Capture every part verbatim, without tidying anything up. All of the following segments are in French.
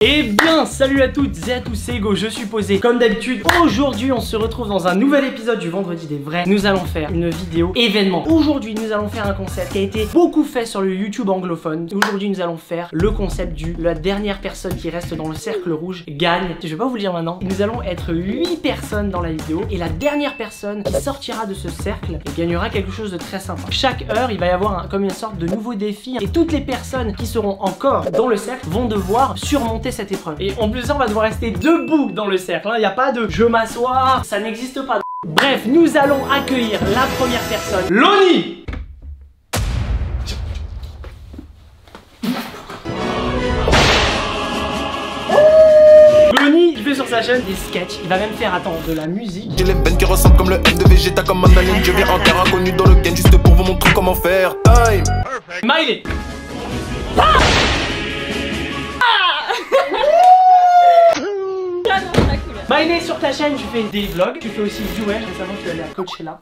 Eh bien, salut à toutes et à tous, c'est Ego, je suis posé. Comme d'habitude, aujourd'hui, on se retrouve dans un nouvel épisode du Vendredi des Vrais. Nous allons faire une vidéo événement. Aujourd'hui, nous allons faire un concept qui a été beaucoup fait sur le YouTube anglophone. Aujourd'hui, nous allons faire le concept du la dernière personne qui reste dans le cercle rouge gagne. Je vais pas vous le dire maintenant. Nous allons être huit personnes dans la vidéo et la dernière personne qui sortira de ce cercle et gagnera quelque chose de très sympa. Chaque heure, il va y avoir un, comme une sorte de nouveau défi et toutes les personnes qui seront encore dans le cercle vont devoir surmonter cette épreuve. Et en plus, on va devoir rester debout dans le cercle. Il n'y a pas de je m'asseoir, ça n'existe pas. Bref, nous allons accueillir la première personne, Loni. Loni, il fait sur sa chaîne des sketchs. Il va même faire, attends, de la musique. J'ai les veines qui ressemblent comme le F de Vegeta, comme un alien. Je viens en terre inconnu dans le game juste pour vous montrer comment faire. Time. Miley. Ah Miley, sur ta chaîne, tu fais des vlogs, tu fais aussi du web. Récemment, tu es allé à Coachella.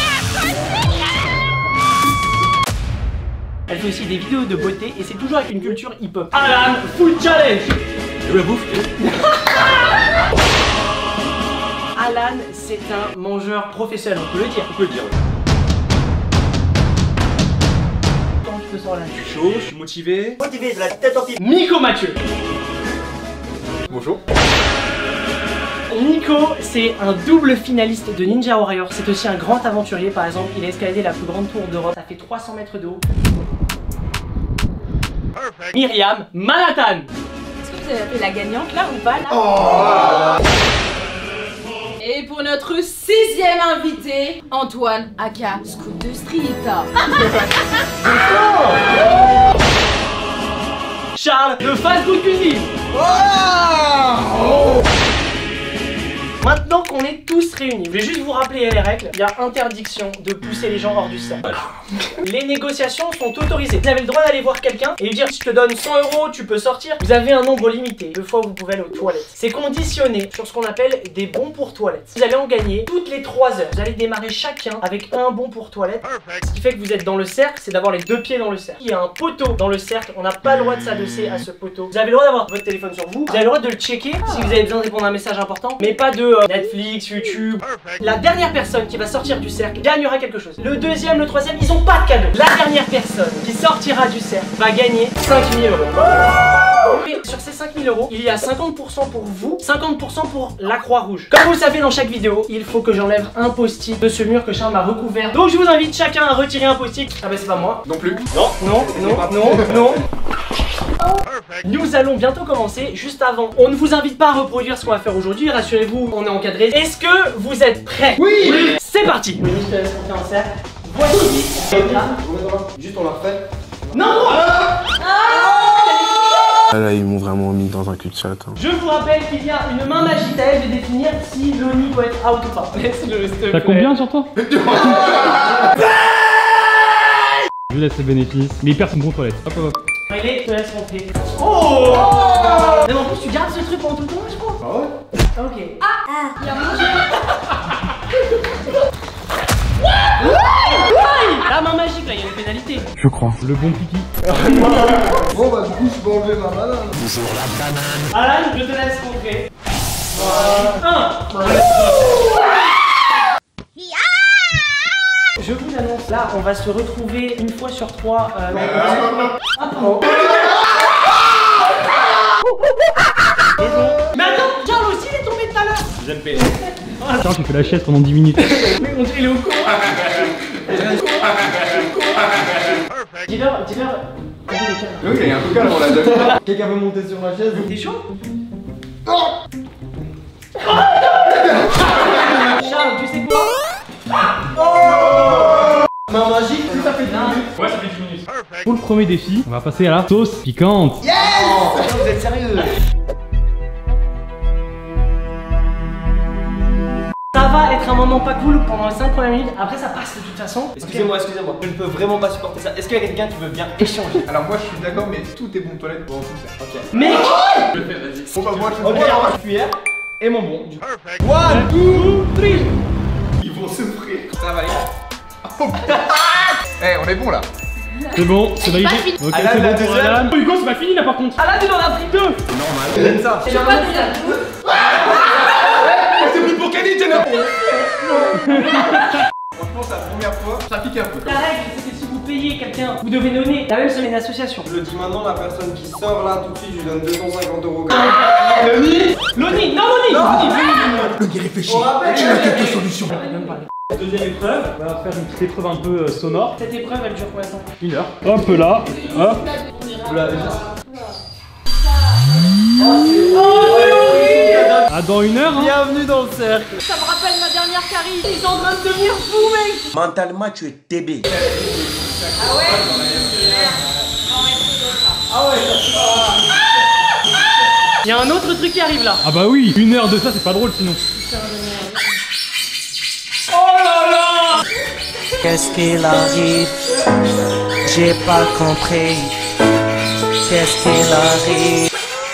Elle fait aussi des vidéos de beauté et c'est toujours avec une culture hip-hop. Alan, full challenge. Je la bouffe. Alan, c'est un mangeur professionnel, on peut le dire. On peut le dire. Comment tu te sens, Alan? Je suis chaud, je suis motivé. Motivé de la tête en pied. Nico Mathieu. Bonjour. Nico, c'est un double finaliste de Ninja Warrior. C'est aussi un grand aventurier. Par exemple, il a escaladé la plus grande tour d'Europe. Ça fait trois cents mètres de haut. Perfect. Myriam Manhattan. Est-ce que vous avez appelé la gagnante là ou pas là? Oh. Et pour notre sixième invité, Antoine aka Scout de Street. Charles de Fast Food Cuisine. Oh. Maintenant qu'on est tous réunis, je vais juste vous rappeler les règles. Il y a interdiction de pousser les gens hors du cercle. Les négociations sont autorisées. Vous avez le droit d'aller voir quelqu'un et lui dire si je te donne cent euros, tu peux sortir. Vous avez un nombre limité de fois où vous pouvez aller aux toilettes. C'est conditionné sur ce qu'on appelle des bons pour toilettes. Vous allez en gagner toutes les trois heures. Vous allez démarrer chacun avec un bon pour toilette. Ce qui fait que vous êtes dans le cercle, c'est d'avoir les deux pieds dans le cercle. Il y a un poteau dans le cercle, on n'a pas le droit de s'adosser à ce poteau. Vous avez le droit d'avoir votre téléphone sur vous. Vous avez le droit de le checker si vous avez besoin de répondre à un message important, mais pas de Netflix, YouTube. La dernière personne qui va sortir du cercle gagnera quelque chose. Le deuxième, le troisième, ils ont pas de cadeau. La dernière personne qui sortira du cercle va gagner cinq mille euros. Mais sur ces cinq mille euros, il y a cinquante pour cent pour vous, cinquante pour cent pour la Croix-Rouge. Comme vous le savez, dans chaque vidéo, il faut que j'enlève un post-it de ce mur que Charles m'a recouvert. Donc je vous invite chacun à retirer un post-it. Ah bah c'est pas moi. Non plus. Non, non, non, non, non. Nous allons bientôt commencer. Juste avant, on ne vous invite pas à reproduire ce qu'on va faire aujourd'hui. Rassurez-vous, on est encadré. Est-ce que vous êtes prêts? Oui, oui. C'est parti. Oui, je te laisse monter en cercle. Voici. Juste on la refait. Non, non. Ah Ah là, ils m'ont vraiment mis dans un cul-de-sac. Hein. Je vous rappelle qu'il y a une main magique à elle de définir si Loni doit être out ou pas. Laisse-le, s'il te plaît. T'as combien sur toi? Je laisse les bénéfices. Mais il perd son bon toilette. Hop hop hop. Allez, je te laisse monter. Oh, oh. Mais en plus, tu gardes ce truc pendant tout le temps, je crois. Ah ouais? Ok. Ah, il y a mangé. La main magique, là, il y a une pénalité. Je crois. Le bon pipi. Bon bah du coup je peux enlever ma banane. Bonjour la banane. Alan, je te laisse montrer. un. Je vous annonce, là, on va se retrouver une fois sur trois. Euh, ah, pardon. Désolé. Mais attends, Charles aussi, il est tombé tout à l'heure. J'aime payer. Charles, tu fais la chaise pendant dix minutes. Mais on dirait il est au courant. Dis-leur, dis-leur. Ok, il y a un peu calme, on l'a déjà vu. Quelqu'un veut monter sur ma chaise? T'es chaud? Charles, tu sais quoi? Main magique, tout ça fait dix minutes. Ouais, ça fait dix minutes. Pour le premier défi, on va passer à la sauce piquante. Yes! Vous êtes sérieux? Ça va être un moment pas cool pendant les cinq premières minutes, après ça passe de toute façon. Excusez-moi, excusez-moi, je ne peux vraiment pas supporter ça. Est-ce qu'il y a quelqu'un qui veut bien échanger? Alors moi je suis d'accord, mais tout est bon toilette pour tout ça. Ok. Mais Je le fais, vas-y. Bon bah moi je Ok, fais. alors ma cuillère et mon bon. Du coup. one, two, three. Ils vont souffrir. Ça va aller. Oh putain. Eh, on est bon là. C'est bon, c'est validé. pas fini. Ok, Alan, c'est la bon pour deuxième. Alan. Oh, Hugo, c'est pas fini là par contre. Ah là, tu en as pris deux. Normal. J'aime ça. Je vois pas ça. C'est plus pour Kenny, Jenna. Franchement, c'est la première fois. Ça pique un peu. La règle, c'est que si vous payez quelqu'un, vous devez donner la même somme à une association. Je le dis maintenant, la personne qui sort là tout de suite, je lui donne deux cent cinquante euros. Loni Loni Non, Loni Loni réfléchis. Tu as quelques solutions. Deuxième épreuve, on va faire une petite épreuve un peu euh, sonore. Cette épreuve, elle dure combien de temps? Une heure. Hop là, hop. Oula, déjà. Ah, dans une heure, hein. Bienvenue dans le cercle. Ça me rappelle ma dernière carie. Ils sont en train de devenir fous, mec. Mentalement, tu es T B. Ah ouais. Il y a un autre truc qui arrive là. Ah bah oui, une heure de ça, c'est pas drôle sinon. Qu'est-ce qu'il arrive? J'ai pas compris. Qu'est-ce qu'il arrive?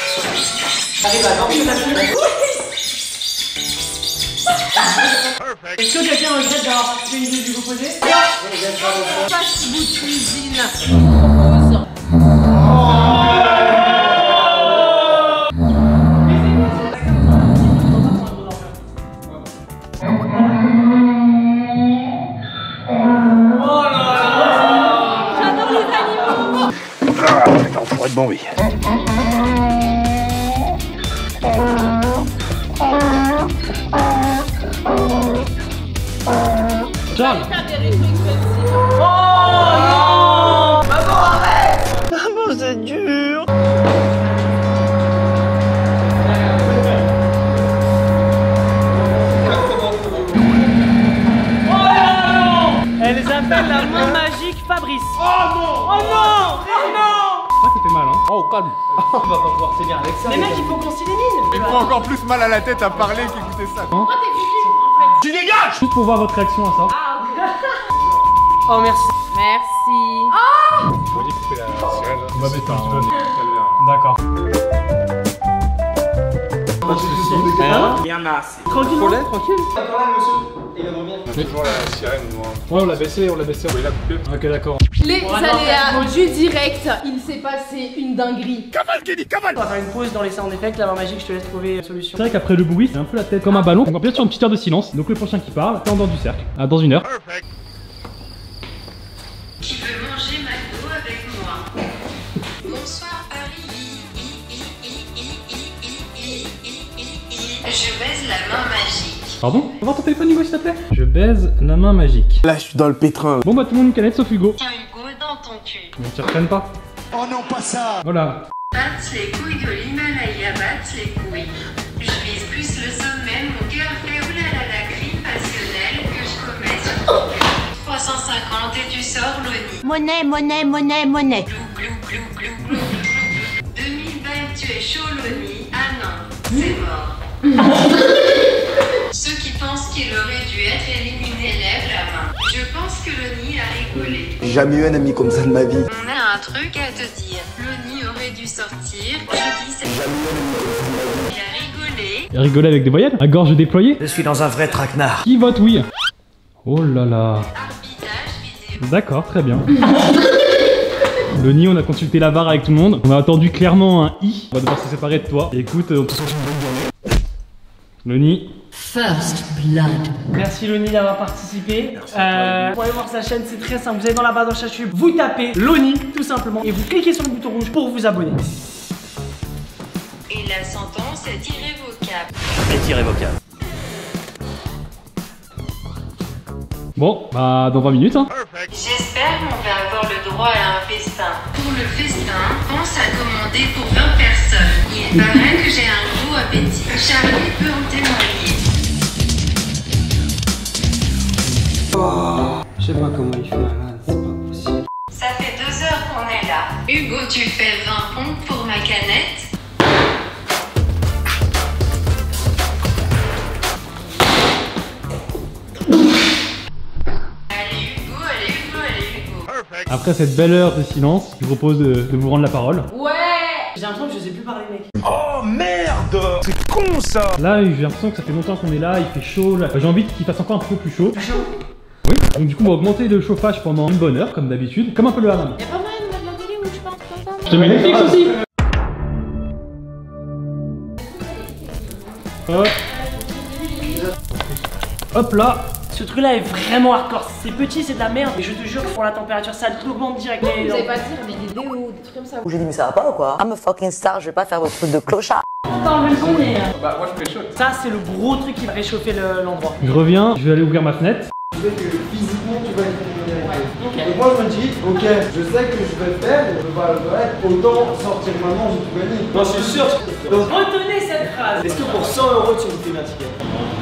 Est-ce que quelqu'un regrette d'avoir participé à une vidéo du vous poser? Fast food cuisine. Propose. J'adore les animaux. Pour être bon, oui. Charles. Faire des réflexes. Elle les appelle la main magique Fabrice. Oh non Oh non Oh non Ah, ça fait mal, hein. Oh, calme. On va pas pouvoir tenir avec ça. Les mecs, il faut qu'on s'y élimine. Il prend encore plus mal à la tête à parler qu'écouter ça. Pourquoi t'es fini en fait? Juste pour voir votre réaction à ça. Ah, ok. Oh merci. Merci. Ah. On va baisser un petit peu. D'accord. Tranquille. Tranquille. Attends là, monsieur. Il va dormir. Toujours la sirène, moi. Ouais, on l'a baissé, on l'a baissé. Oui, la coupé. Ok, d'accord. Les On va devoir aléas faire du direct. Il s'est passé une dinguerie. On va faire une pause dans les sound effects. La main magique, je te laisse trouver une solution. C'est vrai qu'après le bruit, c'est un peu la tête comme un ballon. On va bien sûr une petite heure de silence. Donc le prochain qui parle, c'est en dehors du cercle. Ah, dans une heure. Qui veut manger McDo avec moi? Bonsoir Paris. Je baise la main magique. Pardon? On va voir ton téléphone, Hugo, s'il te plaît. Je baise la main magique. Là, je suis dans le pétrin. Bon, bah tout le monde une canette sauf Hugo. Tiens Hugo dans ton cul. On t'y reprenne pas. Oh non, pas ça. Voilà. Batte les couilles de l'Himalaya, batte les couilles. Je vise plus le sommet, mon cœur fait oulala la crie passionnelle que je commets sur ton cul. trois cent cinquante et tu sors Loni. Monnaie, monnaie, monnaie, monnaie. Glou glou glou glou glou glou glou. deux mille balles, tu es chaud Loni. Ah non, c'est mort. Ceux qui pensent qu'il aurait dû être éliminé lèvent la main. Je pense que Loni a rigolé. J'ai jamais eu un ami comme ça de ma vie. On a un truc à te dire. Loni aurait dû sortir. Je dis c'est... Il a rigolé. Et rigoler avec des voyelles? À gorge déployée? Je suis dans un vrai traquenard. Qui vote oui? Oh là là. Arbitrage vidéo. D'accord, très bien. Le nid, on a consulté la V A R avec tout le monde. On a attendu clairement un i. On va devoir se séparer de toi. Et écoute, on peut... Le nid. First blood. Merci Loni d'avoir participé. Euh, vous pouvez voir sa chaîne, c'est très simple. Vous allez dans la barre de recherche, vous tapez Loni tout simplement et vous cliquez sur le bouton rouge pour vous abonner. Et la sentence est irrévocable. C'est irrévocable. Bon, bah dans vingt minutes, hein. J'espère qu'on va avoir le droit à un festin. Pour le festin, pense à commander pour vingt personnes. Il paraît que j'ai un gros appétit. Charlie peut en témoigner. Je sais pas comment il fait là, c'est pas possible. Ça fait deux heures qu'on est là. Hugo, tu fais vingt pompes pour ma canette? Allez Hugo, allez Hugo, allez Hugo. Après cette belle heure de silence, je vous propose de, de vous rendre la parole. Ouais. J'ai l'impression que je sais plus parler mec. Oh merde. C'est con ça. Là, j'ai l'impression que ça fait longtemps qu'on est là, il fait chaud. là. J'ai envie qu'il fasse encore un peu plus chaud. Chaud. Oui. Donc du coup on va augmenter le chauffage pendant une bonne heure comme d'habitude, comme un peu le hammam. Y'a pas moyen de mettre la télé où je pense comme ça? Je te mets Netflix aussi. Hop. Hop là. Ce truc là est vraiment hardcore, c'est petit, c'est de la merde. Et je te jure que pour la température, ça augmente direct. Vous avez pas dire des vidéos, des trucs comme ça. J'ai dit mais ça va pas ou quoi? I'm a fucking star, je vais pas faire votre truc de clochard. T'as enlevé le son nez. Bah, moi je préchauffe. Ça, c'est le gros truc qui va réchauffer le- l'endroit. Je reviens, je vais aller ouvrir ma fenêtre. Tu sais que physiquement tu vas être Ok. Donc moi je me dis, ok, je sais que je vais le faire, je vais pas le faire, autant sortir maintenant, j'ai tout gagné. Non, je suis sûr. Donc, retenez cette phrase. Est-ce que pour cent euros tu me fais un ticket?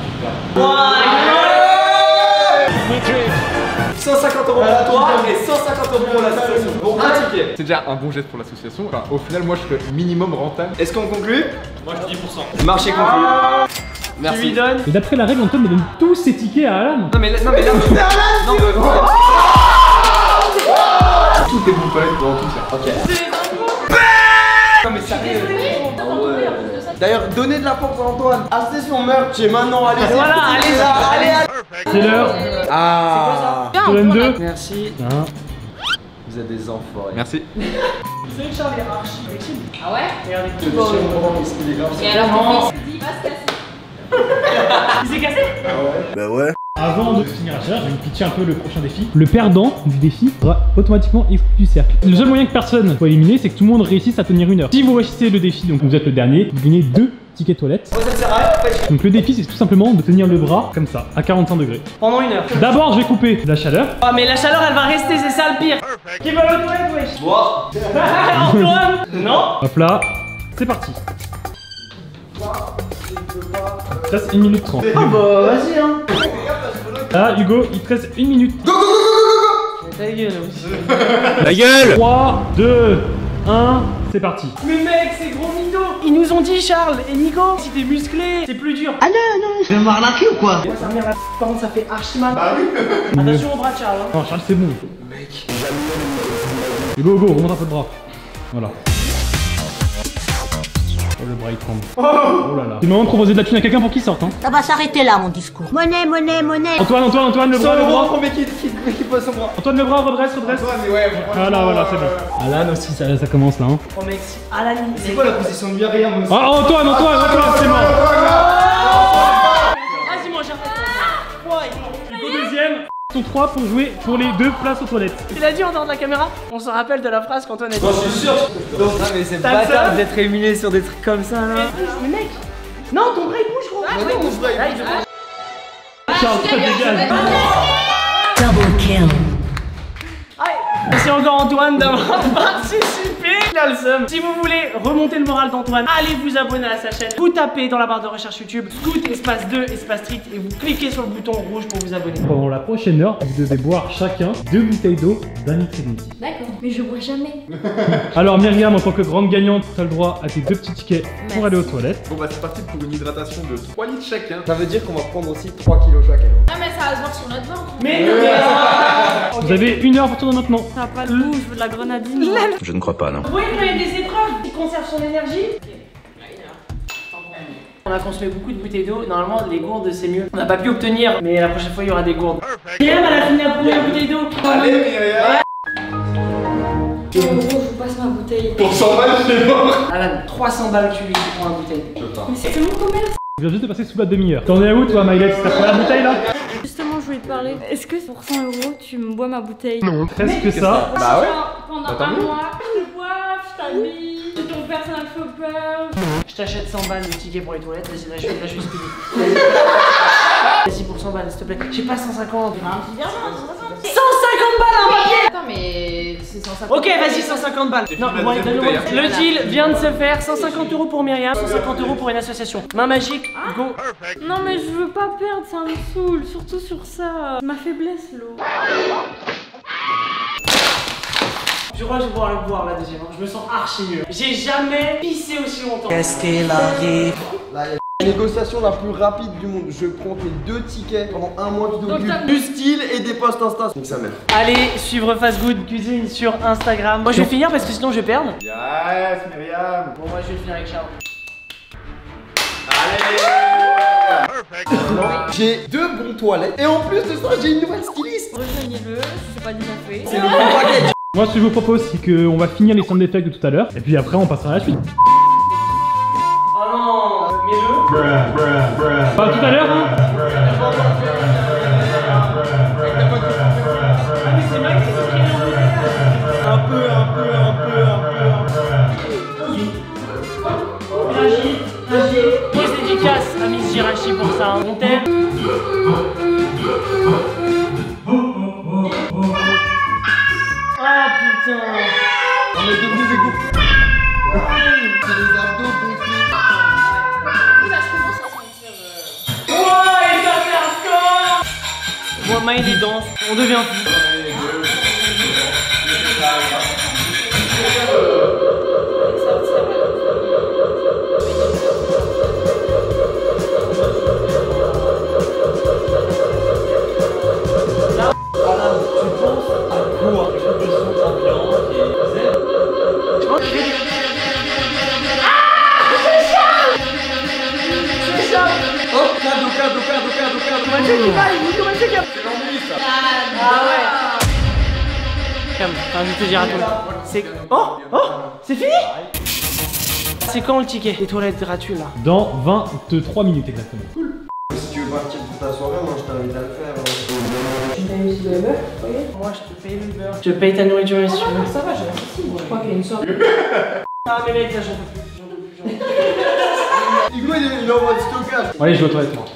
cent cinquante euros pour toi et cent cinquante euros pour l'association. Bon, un ticket. C'est déjà un bon geste pour l'association. Enfin, au final, moi je fais minimum rentable. Est-ce qu'on conclut? Moi je dis dix pour cent. Marché conclu. Tu lui Merci. donnes. Et d'après la règle, Antoine me donne tous ses tickets à Alan. Non mais là, non mais là. Non mais. Tout est bon palette dans tout ça. Ok. Non mais sérieux. D'ailleurs, donnez de la force à Antoine. Assez son meurtre, et maintenant, allez. Voilà, allez, là, allez, allez. C'est l'heure. Ah. Je te donne deux. Merci. Un. Vous êtes des enfoirés. Merci. Vous savez que Charles est archi flexible. Ah ouais? Regardez. Et alors ton fils dit va se casser. Il s'est cassé? Bah ouais. Avant de finir la chaleur, je vais vous pitcher un peu le prochain défi. Le perdant du défi sera automatiquement exclu du cercle. Le seul moyen que personne soit éliminé, c'est que tout le monde réussisse à tenir une heure. Si vous réussissez le défi, donc vous êtes le dernier, vous gagnez deux tickets toilettes. Ça sert à rien, en fait. Donc le défi, c'est tout simplement de tenir le bras comme ça, à quarante-cinq degrés. Pendant une heure. D'abord, je vais couper la chaleur. Ah, mais la chaleur, elle va rester, c'est ça le pire. Qui va le toilette, wesh? Moi. Antoine? Non? Hop là, c'est parti. Ça c'est une minute trente. Ah bah, vas-y, hein. Ah Hugo, il te reste une minute. Go, go, go, go, go, go. Ta gueule aussi. La gueule. trois, deux, un, c'est parti. Mais mec, c'est gros mytho. Ils nous ont dit, Charles et Nico, si t'es musclé, c'est plus dur. Ah non, non, je vais me l'arnaquer ou quoi? Ouais, sa mère, la p***, par contre, ça fait archi mal. Attention au bras de Charles. Hein. Non, Charles, c'est bon. Mec. Hugo, Hugo, remonte un peu le bras. Voilà. Oh, le bras il tremble. Oh là là. C'est le moment de proposer de la thune à quelqu'un pour qu'il sorte. Hein. Ça va s'arrêter là mon discours. Monnaie, monnaie, monnaie. Antoine, Antoine, Antoine, le bras, le bras. premier qui, qui, qui pose son bras. Antoine, le bras, redresse, redresse. Ouais, ouais, Voilà, voilà, c'est bon. Alan aussi, ça, ça commence là. Hein. Oh mec, si Alan, C'est quoi la position de Myriam aussi? Ah, Antoine, Antoine, Antoine, c'est mort. Vas-y, moi, j'ai Hugo deuxième. Sont trois pour jouer pour les deux places aux toilettes. Il a dit en dehors de la caméra. On se rappelle de la phrase qu'Antoine a dit. Non, je suis sûr. Non, mais c'est T'as bâtard le seum d'être éliminé sur des trucs comme ça là. Mais mec. Non, ton bras il bouge, gros. Ah, ouais, ton bras il bouge. Charles, ça dégage. Double kill. Merci encore Antoine d'avoir participé. Il a le seum. Si vous voulez remonter le moral d'Antoine, allez vous abonner à sa chaîne. Vous tapez dans la barre de recherche YouTube Scoot espace deux espace street et vous cliquez sur le bouton rouge pour vous abonner. Pendant la prochaine heure, vous devez boire chacun deux bouteilles d'eau d'un litre et demi. D'accord, mais je bois jamais. Alors Myriam, en tant que grande gagnante, tu as le droit à tes deux petits tickets pour aller aux toilettes. Bon bah c'est parti pour une hydratation de trois litres chacun. Ça veut dire qu'on va prendre aussi trois kilos chacun. Ah, mais ça va se voir sur notre ventre. Mais non. Vous avez une heure pour tourner maintenant. Ça a pas de goût, je veux de la grenadine. Je ne crois pas, non. Oui, quand il y a des épreuves, il conserve son énergie. On a consommé beaucoup de bouteilles d'eau. Normalement, les gourdes, c'est mieux. On n'a pas pu obtenir, mais la prochaine fois, il y aura des gourdes. Myriam, elle a fini la première bouteille d'eau. Allez, Myriam. En gros, je vous passe ma bouteille. Pour cent balles, c'est mort. Alan, trois cents balles, tu lui prends la bouteille. Mais c'est mon commerce. Je viens juste de passer sous la demi-heure. T'en es où toi, Maïlette? C'est ta première bouteille là? Justement, je voulais te parler. Est-ce que pour cent euros, tu me bois ma bouteille? Non. Presque ça. Bah ouais. Genre, pendant Bah, tant un mieux. mois, je te bois, je t'habille, je suis ton personnel shopper. Je t'achète cent balles de tickets pour les toilettes. Vas-y, là, je vais, là, je vais speeder. Vas-y, pour cent balles, s'il te plaît. J'ai pas cent cinquante. Un petit virement, cent cinquante. cent cinquante balles, un papier. Attends, mais c'est cent cinquante. Ok, vas-y, cent cinquante balles. Non, la bon, deuxième donne-le-moi. bouteille, hein. Le deal vient de se faire. cent cinquante euros pour Myriam, cent cinquante euros pour une association. Main magique, go. Non, mais je veux pas perdre, ça me saoule. Surtout sur ça. Ma faiblesse, l'eau. Je crois que je vais pouvoir le boire la deuxième. hein. Je me sens archi mieux. J'ai jamais pissé aussi longtemps. Qu'est-ce qu'il arrive? Là, il y a la négociation la plus rapide du monde. Je prends tes deux tickets pendant un mois de Donc, vidéo t'as- du style et des posts Insta. Donc ça m'aide. Allez, suivre Fast Good Cuisine sur Instagram. Moi, je vais finir parce que sinon, je vais perdre. Yes, Myriam. Bon, moi, je vais le finir avec Charles. Allez. J'ai deux bons toilettes et en plus de ça, j'ai une nouvelle styliste. Rejoignez-le si c'est pas déjà fait. C'est le bon package. Moi, ce que je vous propose, c'est qu'on va finir les sound effects de tout à l'heure. Et puis après, on passera à la suite. Oh non, mets-le. Pas tout à l'heure, hein. Un peu, un peu, un peu, un peu, un peu. Rachi, Rachi. Grosse dédicace à Miss Jirachi pour ça. On t'aime. Ah putain. On est devenus des groupes. C'est les abdos gonflés. Là, je commence à sentir. Ouais, il va faire score. Moi, Maï, les danse, on devient fou. Enfin, je vais te dire à toi. C'est. Oh! Oh! C'est fini? C'est quand le ticket? Les toilettes gratuites là. Dans vingt-trois minutes exactement. Cool. Si tu veux partir pour ta soirée, moi je t'invite à le faire. Tu payes aussi le Uber? Oui. Moi je te paye le Uber. Je te paye ta nourriture si tu veux. Ça va, j'ai réussi. Je crois qu'il y a une sorte. Ah, mais mec, là j'en peux plus. J'en peux plus. J'en peux plus. Hugo il est en mode stockage. Allez, je vais aux toilettes, moi.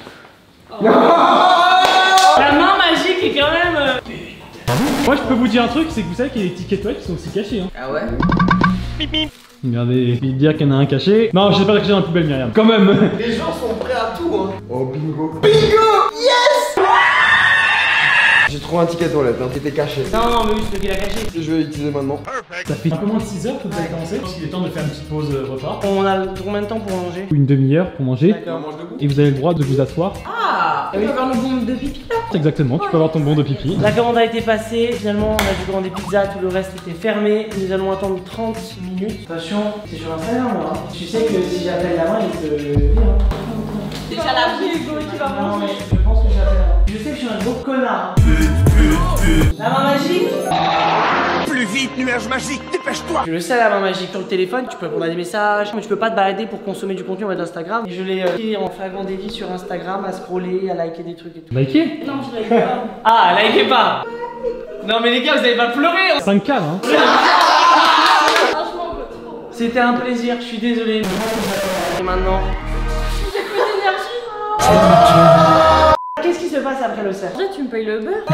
La main magique est quand même. euh, Moi, je peux vous dire un truc, c'est que vous savez qu'il y a des tickets toilettes qui sont aussi cachés. Hein. Ah ouais? Regardez, je vais dire qu'il y en a un caché. Non, je sais pas caché dans la poubelle, Myriam. Quand même. Les gens sont prêts à tout, hein. Oh, bingo. Bingo! Yes! J'ai trouvé un ticket toilette, hein, qui était caché. Non, non, mais oui, c'est toi qui l'as caché. Je vais l'utiliser maintenant. Ça fait un peu moins de six heures que vous avez commencé. Je pense qu'il est temps de faire une petite pause euh, repas. On a combien de temps pour manger? Une demi-heure pour manger. D'accord. Et vous avez le droit de vous asseoir. Ah! On peut avoir le bon de pipi là? Exactement, tu peux avoir ton bon de pipi. La commande a été passée, finalement on a dû commander pizza, tout le reste était fermé. Nous allons attendre trente minutes. Attention, c'est sur Instagram là. Hein. Tu sais que si j'appelle la main, il te vire. Hein. Déjà la vie, Hugo, tu vas Non manger. mais je pense que j'appelle la main. Je sais que je suis un gros connard. La main magique? Plus vite, nuage magique, dépêche-toi. Tu le sais, la main magique sur le téléphone, tu peux répondre à des messages, mais tu peux pas te balader pour consommer du contenu en mode Instagram. Et je l'ai euh, pris en flagrant délit sur Instagram, à scroller, à liker des trucs et tout. Liker? Non, je like pas. Ah, likez pas. Non mais les gars, vous allez pas pleurer hein. cinq K là, hein. Franchement, on peut trop. C'était un plaisir, je suis désolé. Et maintenant... J'ai plus d'énergie. Qu'est-ce qui se passe après le cerf? Après, tu me payes le beurre.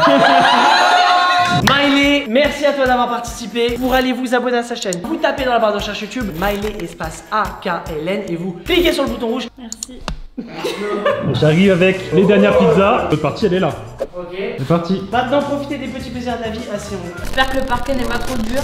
Miley, merci à toi d'avoir participé. Pour aller vous abonner à sa chaîne, vous tapez dans la barre de recherche YouTube Miley espace A K L N et vous cliquez sur le bouton rouge. Merci. J'arrive avec les dernières pizzas. L'autre partie, elle est là. Ok. C'est parti. Maintenant, profitez des petits plaisirs de la vie. Asseyons-nous. J'espère que le parquet n'est pas trop dur.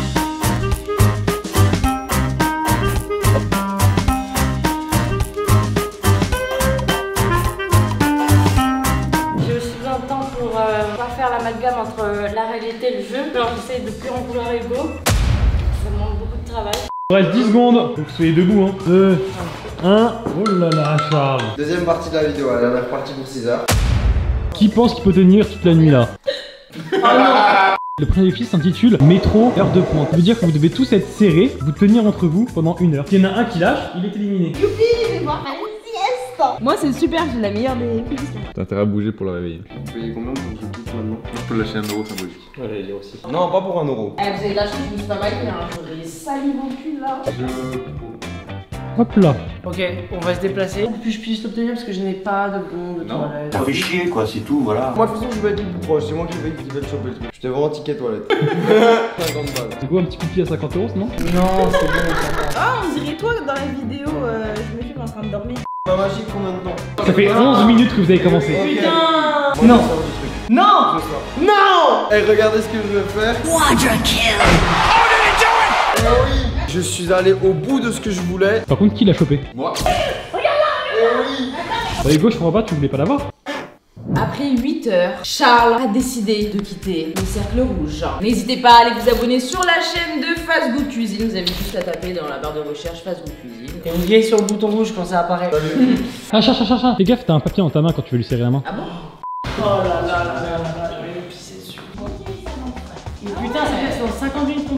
J'ai aussi besoin de temps pour euh, pas faire l'amalgame entre la réalité et le jeu. Alors j'essaie de plus en vouloir Hugo. Ça demande beaucoup de travail. Il reste dix secondes. Faut que vous soyez debout, hein. deux, un. Oh là là, Charles. Deuxième partie de la vidéo, la dernière partie pour six heures. Qui pense qu'il peut tenir toute la nuit là? Le premier défi s'intitule Métro, heure de pointe. Ça veut dire que vous devez tous être serrés, vous tenir entre vous pendant une heure. S'il y en a un qui lâche, il est éliminé. Youpi, je vais voir ma sieste. Moi c'est super, j'ai la meilleure des positions. T'as intérêt à bouger pour le réveiller. Vous payez combien pour que je quitte maintenant? Je peux lâcher un euro symbolique. Ouais, j'allais dire aussi. Non, pas pour un euro. Eh, vous avez lâché, je me suis pas mal fait, hein. J'aurais sali mon cul là. Hop là. Ok, on va se déplacer. Puis je puisse l'obtenir parce que je n'ai pas de bon de Non. toilette. Ça fait chier quoi, c'est tout, voilà. Moi, de toute façon, je vais être le plus proche. C'est moi qui vais, qui vais le choper le truc. Je te vends un ticket toilette. cinquante balles. C'est quoi un petit pipi à cinquante euros, non? Non, c'est bon, ça va. Ah, on dirait toi dans la vidéo, euh, je me filme en train de dormir. Ma magique, combien de temps? Ça fait onze minutes que vous avez commencé. Ok. Putain. Moi, Non. je sors du truc. Non. Je sors. Non. Eh, regardez ce que je vais faire. Quadra kill. Eh oui, je suis allé au bout de ce que je voulais. Par contre, qui l'a chopé? Moi. Eh oui. Bah, Hugo, je comprends pas, tu voulais pas l'avoir? Après huit heures, Charles a décidé de quitter le cercle rouge. N'hésitez pas à aller vous abonner sur la chaîne de Fast Good Cuisine. Vous avez juste à taper dans la barre de recherche Fast Good Cuisine. Et on gagne sur le bouton rouge quand ça apparaît. Ah, chat, chat, chat, chat. Fais gaffe, t'as un papier dans ta main quand tu veux lui serrer la main. Ah bon? Oh là là là là là là, je vais me pisser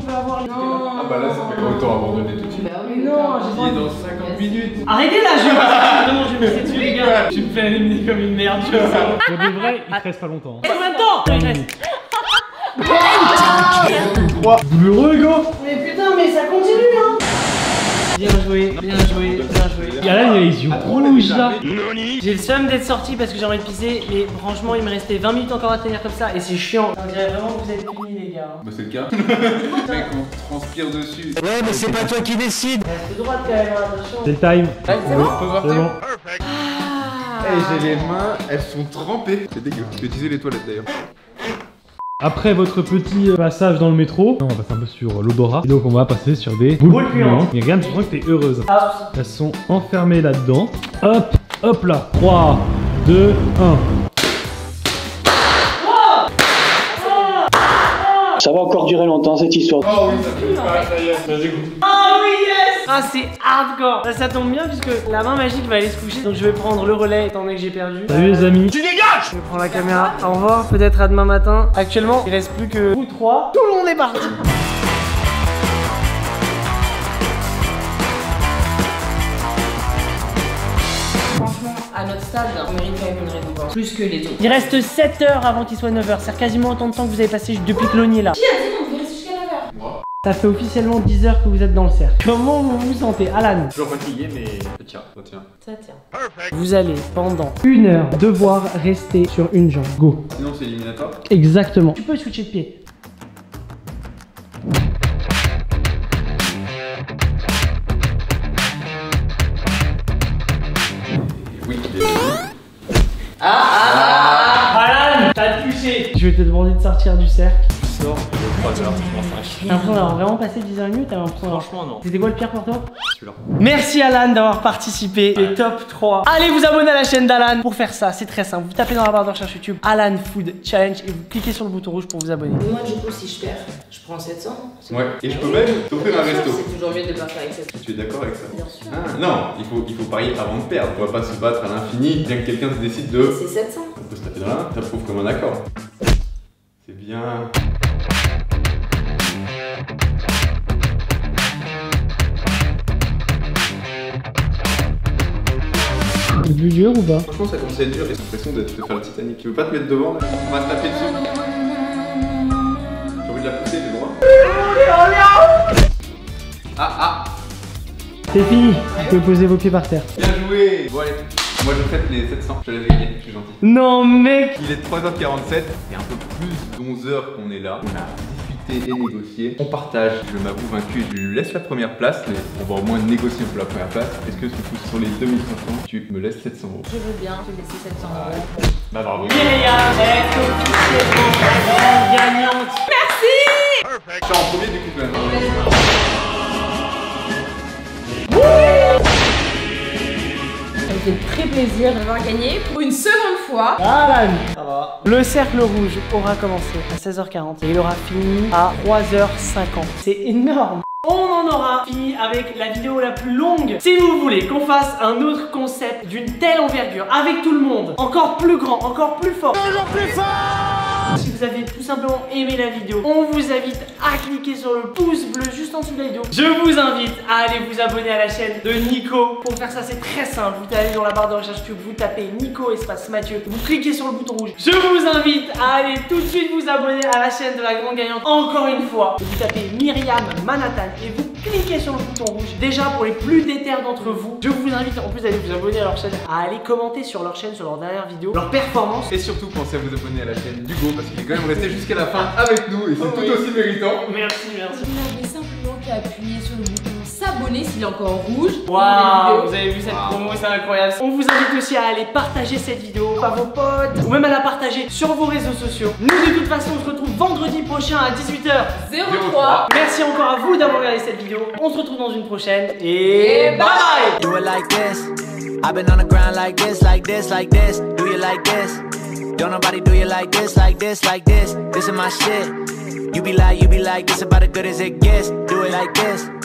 peux avoir. Non. Ah bah là, ça fait autant abandonner tout de suite. Bah Mais non, j'ai Il est dans cinquante minutes. Arrêtez là, je vais passer. Non, je vais me laisser dessus, les gars. Je me fais éliminer comme une merde, tu vois. Pour de vrai, il te reste pas longtemps. Combien de temps il reste? Douloureux, Hugo. Mais putain, mais ça continue, hein. Bien joué, bien joué, bien joué. Et Alan, il a les yeux rouges là. J'ai le seum d'être sorti parce que j'ai envie de pisser, mais franchement, il me restait vingt minutes encore à tenir comme ça et c'est chiant. On dirait vraiment que vous êtes finis, les gars. Bah, c'est le cas. Mec, on transpire dessus. Ouais, mais c'est pas toi qui décide. Reste droite quand même, attention. C'est le time. C'est bon, on peut voir. C'est bon. Eh, j'ai les mains, elles sont trempées. C'est dégueu. Je vais utiliser les toilettes d'ailleurs. Après votre petit passage dans le métro, on va passer un peu sur l'odorat. Et donc on va passer sur des Boules boules puantes. puantes. Mais regarde, je crois que t'es heureuse. Ah. Elles sont enfermées là-dedans. Hop, hop là. trois, deux, un. Ça va encore durer longtemps cette histoire. Oh oui, ça fait disparaître, ça y est. Vas-y, goûte. Oh oui, yes. Ah, c'est hardcore. Ça, ça tombe bien puisque la main magique va aller se coucher, donc je vais prendre le relais étant donné que j'ai perdu. Salut les amis. Tu dégages. Je prends la caméra. Au revoir, peut-être à demain matin. Actuellement, il reste plus que vous trois. Tout le monde est parti. Franchement, à notre stade, on mérite quand même une récompense. Plus que les autres. Il reste sept heures avant qu'il soit neuf heures. C'est quasiment autant de temps que vous avez passé depuis que l'on y est là. Qui a dit qu'on devait rester jusqu'à neuf heures? Moi. Ça fait officiellement dix heures que vous êtes dans le cercle. Comment vous vous sentez, Alan? Toujours fatigué, mais ça tient. Ça tient. Ça tient. Vous allez pendant une heure devoir rester sur une jambe. Go. Sinon, c'est éliminatoire. Exactement. Tu peux switcher de pied. Oui, il est. Alan, t'as touché. Je vais te demander de sortir du cercle. Sors de trois heures, enfin. T'as l'impression d'avoir vraiment passé dix heures et demie ou t'as l'impression d'avoir- Franchement, non. C'était quoi le pire pour toi? Celui-là. Merci Alan d'avoir participé. Les top trois. Allez vous abonner à la chaîne d'Alan. Pour faire ça, c'est très simple. Vous tapez dans la barre de recherche YouTube Alan Food Challenge et vous cliquez sur le bouton rouge pour vous abonner. Moi, du coup, si je perds, je prends sept cents. Ouais, et je peux même t'offrir un resto. C'est toujours mieux de partir avec sept cents. Tu es d'accord avec ça? Bien sûr. Ah, non, il faut, il faut parier avant de perdre. On va pas se battre à l'infini, bien que quelqu'un se décide de. C'est sept cents. On peut se taper dans la main, ça prouve comme un accord. C'est bien. C'est plus dur ou pas? Franchement, ça commence à être dur. J'ai l'impression d'être de faire le Titanic. Tu veux pas te mettre devant là? On va se taper dessus. J'ai envie de la pousser, j'ai le droit. Ah ah! C'est fini. Vous pouvez poser vos pieds par terre. Bien joué! Bon, allez. Moi je traite les sept cents. Je te laisse gagner, je suis gentil. Non mec. Il est trois heures quarante-sept et un peu plus d'onze heures qu'on est là. On a discuté et négocié. On partage. Je m'avoue vaincu et je lui laisse la première place. Mais on va au moins négocier pour la première place. Est-ce que du coup sur les deux mille cinq cents, tu me laisses sept cents euros? Je veux bien te laisser sept cents euros. Bah bravo. Myriam est officiellement la grande gagnante. Merci. Je suis en premier du coup quand même. Ça me fait très plaisir d'avoir gagné pour une seconde fois. Alan. Ça va. Le cercle rouge aura commencé à seize heures quarante et il aura fini à trois heures cinquante. C'est énorme. On en aura fini avec la vidéo la plus longue. Si vous voulez qu'on fasse un autre concept d'une telle envergure avec tout le monde, encore plus grand, encore plus fort, toujours plus fort. Si vous avez tout simplement aimé la vidéo, on vous invite à cliquer sur le pouce bleu juste en dessous de la vidéo. Je vous invite à aller vous abonner à la chaîne de Nico. Pour faire ça, c'est très simple. Vous allez dans la barre de recherche YouTube, vous tapez Nico espace Mathieu, vous cliquez sur le bouton rouge. Je vous invite à aller tout de suite vous abonner à la chaîne de la grande gagnante. Encore une fois, vous tapez Myriam Manhattan et vous cliquez sur le bouton rouge. Déjà pour les plus déter d'entre vous, je vous invite en plus à aller vous abonner à leur chaîne, à aller commenter sur leur chaîne, sur leur dernière vidéo, leur performance. Et surtout pensez à vous abonner à la chaîne d'Hugo parce qu'il est quand même resté jusqu'à la fin avec nous et c'est tout aussi méritant. Merci, merci. Vous n'avez simplement qu'à appuyer sur le bouton s'abonner s'il est encore rouge. Waouh, vous avez vu cette promo, c'est incroyable. On vous invite aussi à aller partager cette vidéo à vos potes ou même à la partager sur vos réseaux sociaux. Nous de toute façon on se retrouve vendredi prochain à dix-huit heures zéro trois. Merci encore à vous d'avoir regardé cette vidéo. On se retrouve dans une prochaine et bye bye. Do it like this. I've been on the ground like this, like this, like this. Do you like this? Don't nobody do you like this, like this, like this. This is my shit. You be like, you be like, this about as good as it gets. Do it like this.